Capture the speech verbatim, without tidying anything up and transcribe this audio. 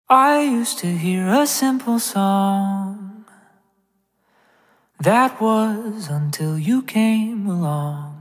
I used to hear a simple song. That was until you came along.